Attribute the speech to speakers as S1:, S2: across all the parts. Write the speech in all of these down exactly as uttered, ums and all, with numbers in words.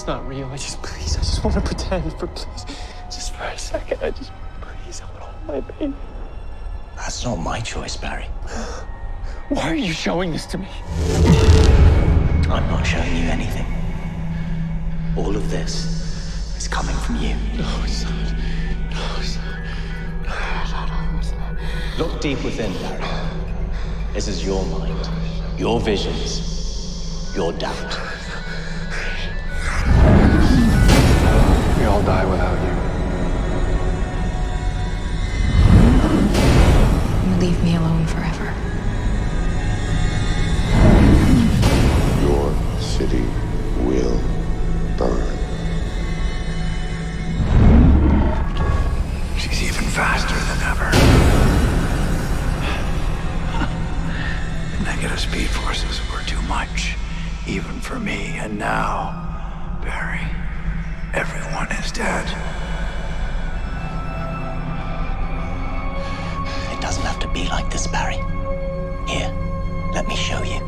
S1: it's not real. I just, please, I just want to pretend for, please, just for a second. I just, please, I want to hold my baby.
S2: That's not my choice, Barry.
S1: Why are you showing this to me?
S2: I'm not showing you anything. All of this is coming from you.
S1: No, it's not. No, it's not. No, no, no, it's not.
S2: Look deep within, Barry. This is your mind, your visions, your doubt.
S1: We all die without you.
S3: You leave me alone forever.
S4: Your city will burn.
S5: She's even faster than ever. The negative speed forces were too much, even for me. And now, Barry, everyone is dead.
S2: It doesn't have to be like this, Barry. Here, let me show you.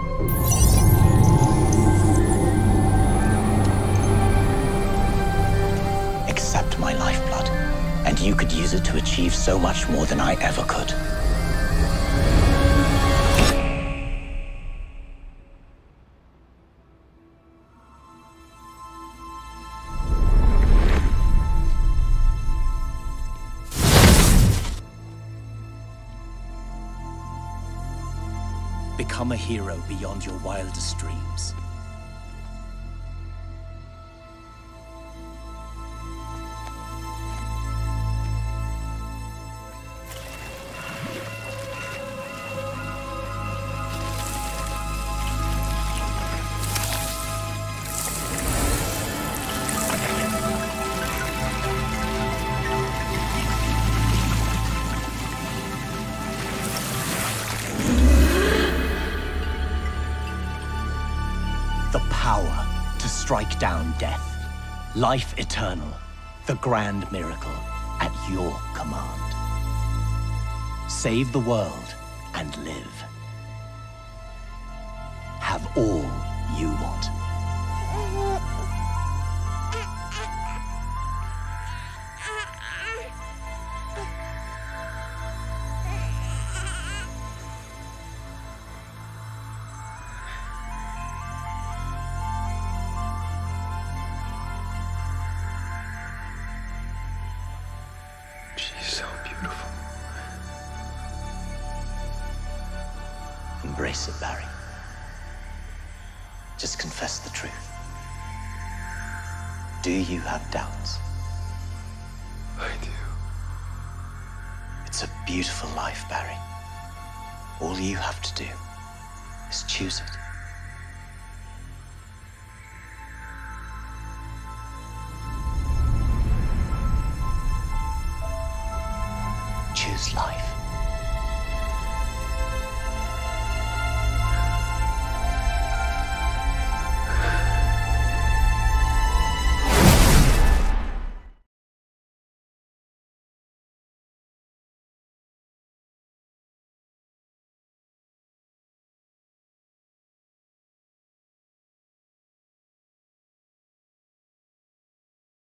S2: Accept my lifeblood, and you could use it to achieve so much more than I ever could. Become a hero beyond your wildest dreams. The power to strike down death. Life eternal. The grand miracle at your command. Save the world and live. Have all you want.
S1: She's so beautiful.
S2: Embrace it, Barry. Just confess the truth. Do you have doubts?
S1: I do.
S2: It's a beautiful life, Barry. All you have to do is choose it.